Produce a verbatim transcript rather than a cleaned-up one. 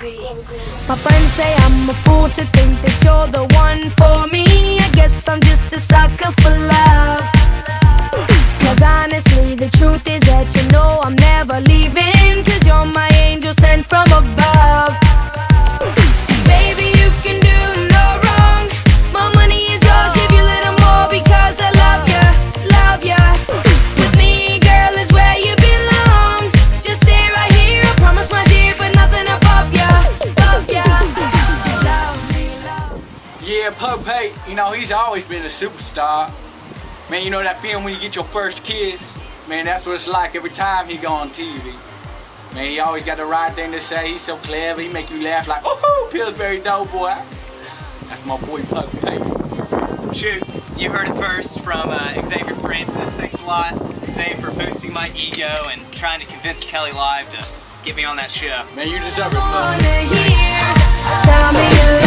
My friends say I'm a fool to think that you're the one for me. I guess I'm just a sucker for love. Cause honestly, the truth is that you know I'm never leaving. Cause you're my angel sent from above. Baby, you can do no wrong. My money is yours, give you a little more because I love ya, love ya. With me, girl, is where you belong. Just stay right here, I promise, my dear, but nothing above ya, above ya. Love me, love me. Yeah, Pug Pate, you know, he's always been a superstar. Man, you know that feeling when you get your first kiss? Man, that's what it's like every time he go on T V. Man, he always got the right thing to say. He's so clever. He make you laugh like, oh, Pillsbury Doughboy. That's my boy Pug Pate. Shoot, you heard it first from uh, Xavier Francis. Thanks a lot, Xavier, for boosting my ego and trying to convince Kelly Live to get me on that show. Man, you deserve it, Pug. Tell me you